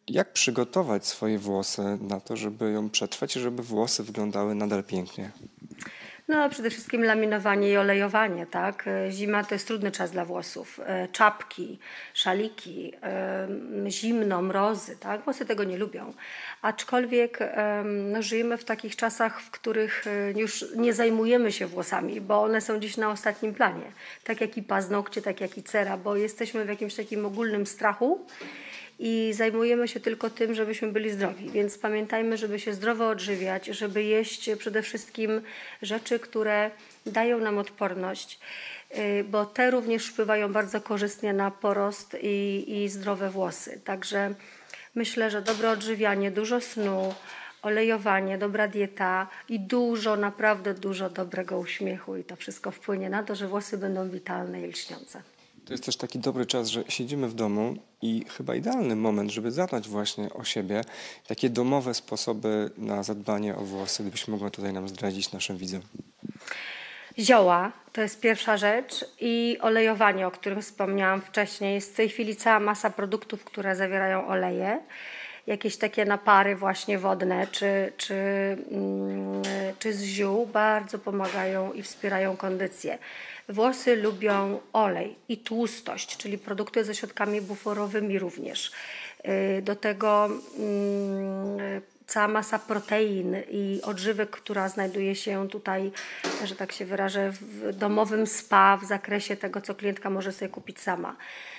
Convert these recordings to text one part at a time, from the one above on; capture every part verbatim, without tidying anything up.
Jak przygotować swoje włosy na to, żeby ją przetrwać i żeby włosy wyglądały nadal pięknie? No, przede wszystkim laminowanie i olejowanie, tak? Zima to jest trudny czas dla włosów. Czapki, szaliki, zimno, mrozy, tak? Włosy tego nie lubią. Aczkolwiek no, żyjemy w takich czasach, w których już nie zajmujemy się włosami, bo one są dziś na ostatnim planie. Tak jak i paznokcie, tak jak i cera, bo jesteśmy w jakimś takim ogólnym strachu i zajmujemy się tylko tym, żebyśmy byli zdrowi. Więc pamiętajmy, żeby się zdrowo odżywiać, żeby jeść przede wszystkim rzeczy, które dają nam odporność, bo te również wpływają bardzo korzystnie na porost i, i zdrowe włosy. Także myślę, że dobre odżywianie, dużo snu, olejowanie, dobra dieta i dużo, naprawdę dużo dobrego uśmiechu i to wszystko wpłynie na to, że włosy będą witalne i lśniące. To jest też taki dobry czas, że siedzimy w domu i chyba idealny moment, żeby zadbać właśnie o siebie. Takie domowe sposoby na zadbanie o włosy, gdybyś mogła tutaj nam zdradzić naszym widzom. Zioła to jest pierwsza rzecz i olejowanie, o którym wspomniałam wcześniej. Jest w tej chwili cała masa produktów, które zawierają oleje. Jakieś takie napary właśnie wodne czy, czy, czy z ziół bardzo pomagają i wspierają kondycję. Włosy lubią olej i tłustość, czyli produkty ze środkami buforowymi również. Do tego cała masa protein i odżywek, która znajduje się tutaj, że tak się wyrażę, w domowym spa w zakresie tego, co klientka może sobie kupić sama.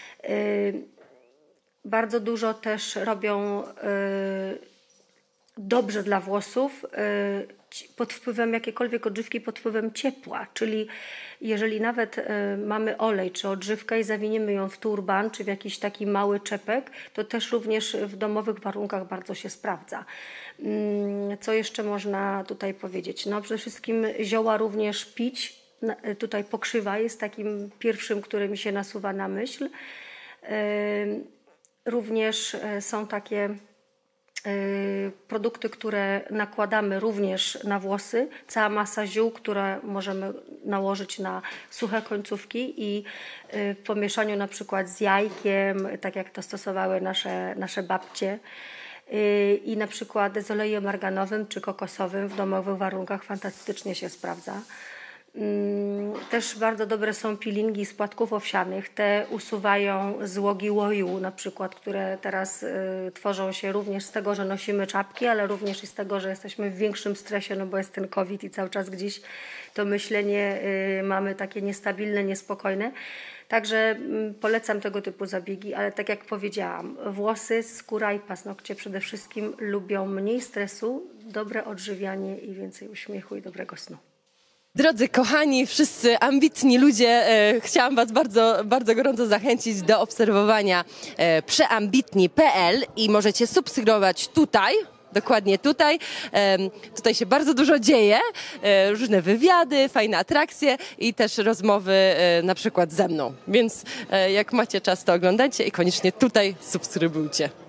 Bardzo dużo też robią dobrze dla włosów pod wpływem jakiejkolwiek odżywki, pod wpływem ciepła, czyli jeżeli nawet mamy olej czy odżywkę i zawiniemy ją w turban czy w jakiś taki mały czepek, to też również w domowych warunkach bardzo się sprawdza. Co jeszcze można tutaj powiedzieć? No przede wszystkim zioła również pić. Tutaj pokrzywa jest takim pierwszym, który mi się nasuwa na myśl. Również są takie produkty, które nakładamy również na włosy. Cała masa ziół, które możemy nałożyć na suche końcówki i w pomieszaniu na przykład z jajkiem, tak jak to stosowały nasze, nasze babcie. I na przykład z olejem arganowym czy kokosowym w domowych warunkach fantastycznie się sprawdza. Też bardzo dobre są peelingi z płatków owsianych. Te usuwają złogi łoju na przykład, które teraz y, tworzą się również z tego, że nosimy czapki, ale również i z tego, że jesteśmy w większym stresie, no bo jest ten COVID i cały czas gdzieś to myślenie y, mamy takie niestabilne, niespokojne. Także y, polecam tego typu zabiegi, ale tak jak powiedziałam, włosy, skóra i paznokcie przede wszystkim lubią mniej stresu, dobre odżywianie i więcej uśmiechu i dobrego snu. Drodzy kochani, wszyscy ambitni ludzie, e, chciałam Was bardzo, bardzo gorąco zachęcić do obserwowania e, przeambitni kropka p l i możecie subskrybować tutaj, dokładnie tutaj. E, tutaj się bardzo dużo dzieje, e, różne wywiady, fajne atrakcje i też rozmowy e, na przykład ze mną. Więc e, jak macie czas, to oglądajcie i koniecznie tutaj subskrybujcie.